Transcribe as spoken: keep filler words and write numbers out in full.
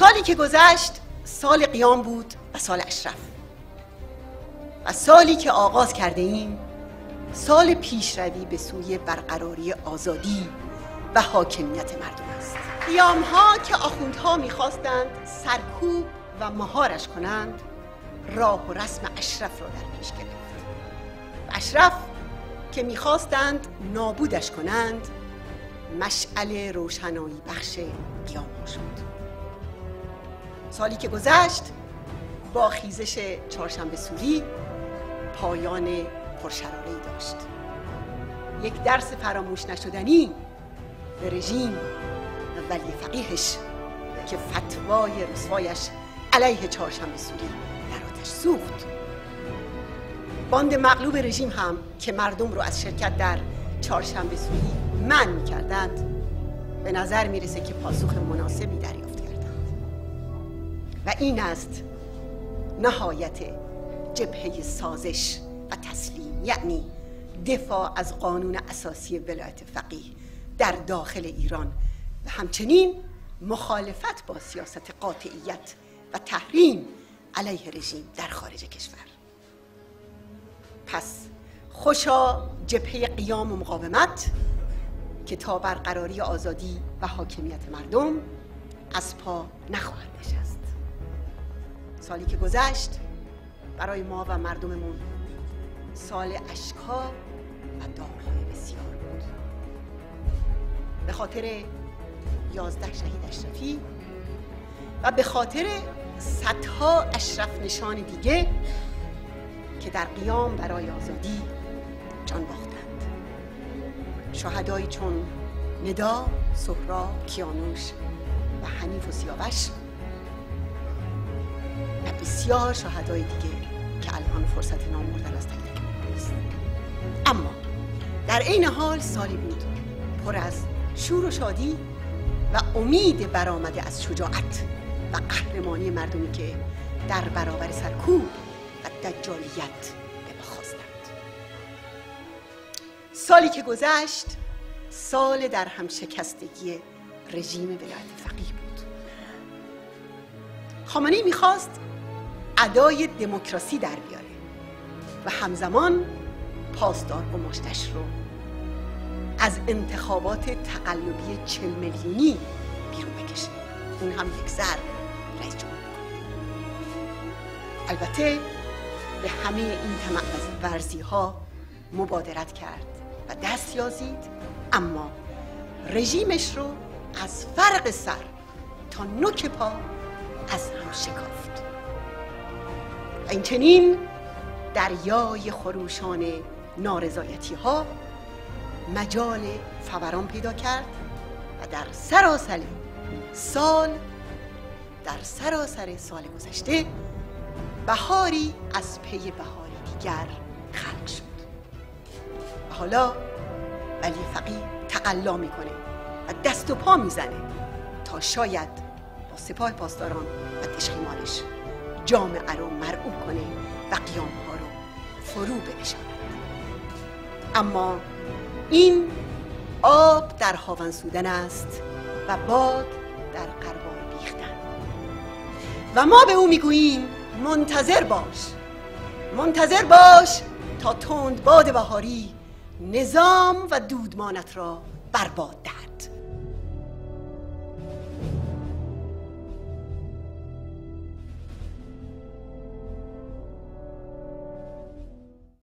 سالی که گذشت سال قیام بود و سال اشرف و سالی که آغاز کرده ایم سال پیشروی به سوی برقراری آزادی و حاکمیت مردم است. قیام ها که آخوندها میخواستند سرکوب و مهارش کنند راه و رسم اشرف را در پیش گرفت و اشرف که میخواستند نابودش کنند مشعل روشنایی بخش قیام ها شد. سالی که گذشت با خیزش چهارشنبه سوری پایان پرشراره‌ای داشت. یک درس فراموش نشدنی به رژیم و ولی فقیهش که فتوای رسوایش علیه چهارشنبه سوری در آتش سوخت. باند مغلوب رژیم هم که مردم رو از شرکت در چهارشنبه سوری منع می‌کردند به نظر میرسه که پاسخ مناسبی دریافت کردند و این است نهایت جبهه سازش و تسلیم، یعنی دفاع از قانون اساسی ولایت فقیه در داخل ایران و همچنین مخالفت با سیاست قاطعیت و تحریم علیه رژیم در خارج کشور. پس خوشا جبهه قیام و مقاومت که تا برقراری آزادی و حاکمیت مردم از پا نخواهد نشست. سالی که گذشت برای ما و مردممون سال اشک‌ها و داغ‌های بسیار بود. به خاطر یازده شهید اشرفی و به خاطر صدها اشرف نشان دیگه که در قیام برای آزادی جان باختند. شهدایی چون ندا، سهراب، کیانوش و حنیف و سیاوش و بسیار شهدای دیگه که الان فرصت نام بردن از تک تک نیست. اما در عین حال سالی بود پر از شور و شادی و امید برآمده از شجاعت و قهرمانی مردمی که در برابر سرکوب و دجالیت به پا خواستند. سالی که گذشت سال در هم شکستگی رژیم ولایت فقیه بود. خامنه‌ای میخواست ادای دموکراسی در بیاره و همزمان پاسدار گماشتش رو از انتخابات تقلبی چل میلیونی بیرون بکشه. اون هم یک زر رئیس جمهور. البته به همه این طمع ورزی ها مبادرت کرد و دست یازید، اما رژیمش رو از فرق سر تا نوک پا از هم شکافت و این چنین دریای خروشان نارضایتی ها مجال فوران پیدا کرد و در سراسر سال در سراسر سال گذشته بهاری از پی بهاری دیگر خلق شد و حالا ولی فقیه تقلا میکنه و دست و پا میزنه تا شاید با سپاه پاسداران و تشخیمانش جامعه رو مرعوب کنه و قیام ها رو فرو بنشاند. اما این آب در هاون سودن است و باد در غربال بیختن و ما به او میگوییم منتظر باش، منتظر باش تا تند باد بهاری نظام و دودمانت را برباد دهد.